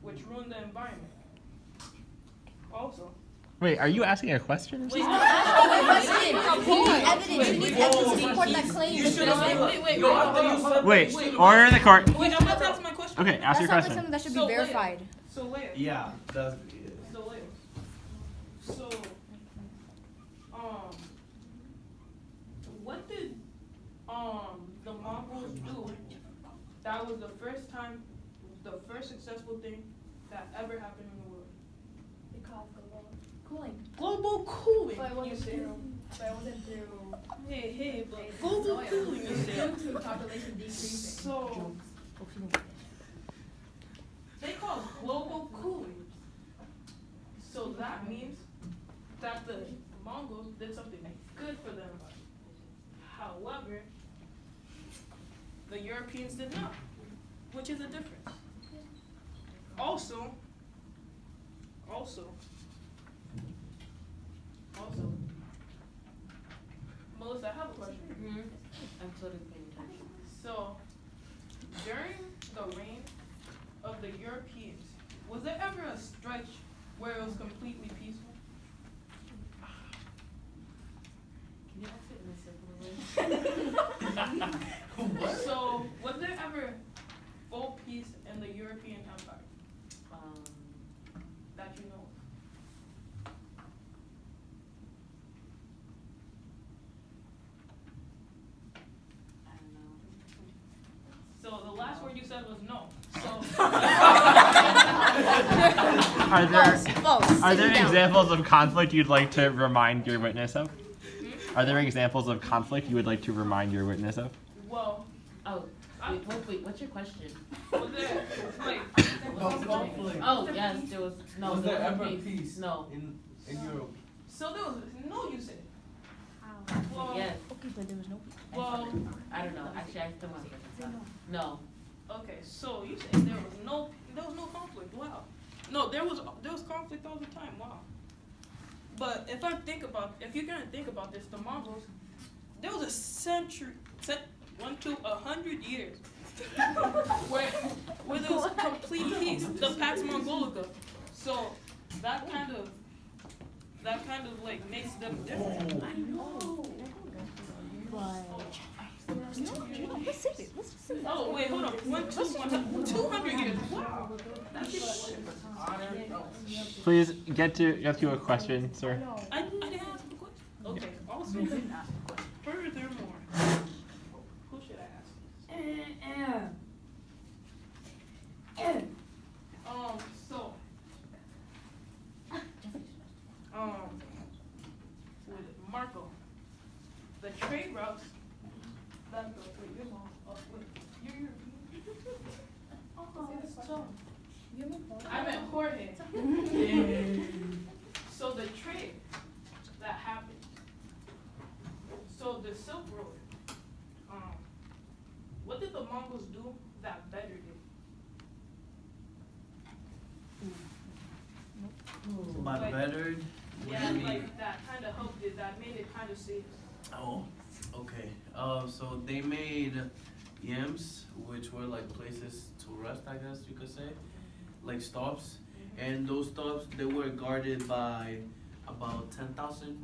which ruined the environment. Also. Wait, are you asking a question? Wait, Wait, order in the court. Wait, I'm about to ask my question. Okay, ask your question. Something that should be verified. So Leia. Yeah, that's So Leia. So, what did the Mongols do? That was the first time, the first successful thing that ever happened in the world. They call it global cooling. Global cooling. But it wasn't you say. through. But it wasn't through. Hey, but global cooling. You say. Due to population decreasing. So they call it global cooling. So that means that the Mongols did something good for them. However, the Europeans did not, which is a difference. Also, Melissa, I have a question. I'm totally paying attention. So, during the reign of the Europeans, was there ever a stretch where it was completely peaceful? Can you ask it in a simpler way? So, was there ever full peace in the European Empire that you know of? I don't know. So the last word you said was no. So Are there examples of conflict you'd like to remind your witness of? Are there examples of conflict you would like to remind your witness of? well, Wait, what's your question? was there like Oh, yes, there was, no, Was there ever peace. peace No. in Europe? so there was no you said. Well, Yes, Okay, but there was no. well, I don't know, actually, I still want to get this out. No. okay. So you said there was no conflict. Wow. No, there was conflict all the time. Wow. But if you're gonna think about this, the Mongols, there was a century, 100 years, where there was complete peace. The Pax Mongolica. So that kind of like makes them different. I know. But. Let's save it. Let's just save it. Oh wait, hold on. 200 years. Wow. That's it. Please get to a question, sir. I didn't ask the question. Okay. Also, furthermore, who should I ask? So, with Marco, the trade routes that go through your mom, you're I meant Jorge. So the trade that happened. So the Silk Road. What did the Mongols do that bettered it? But Like- bettered? What Yeah, do you mean? like that kind of helped it. That made it kind of safe. Oh, okay. So they made yams, which were like places to rest, I guess you could say, like stops. And those stops, they were guarded by about 10,000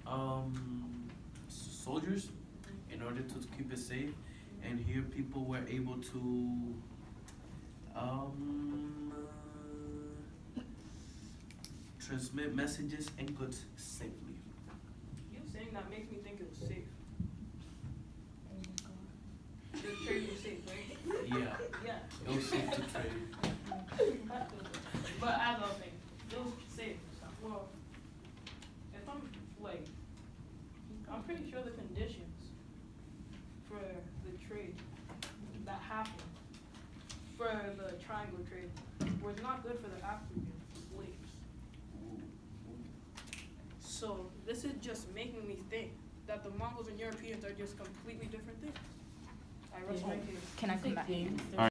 soldiers in order to keep it safe. And here people were able to transmit messages and goods safely. You saying that makes me think it was safe. The trade was safe, right? Yeah, Yeah. it was safe to trade. But as I was saying, it was safe. Well, if I'm pretty sure the conditions for the trade that happened, for the triangle trade, was not good for the African slaves. So this is just making me think that the Mongols and Europeans are just completely different things. I rest my case. Can I come back? Games,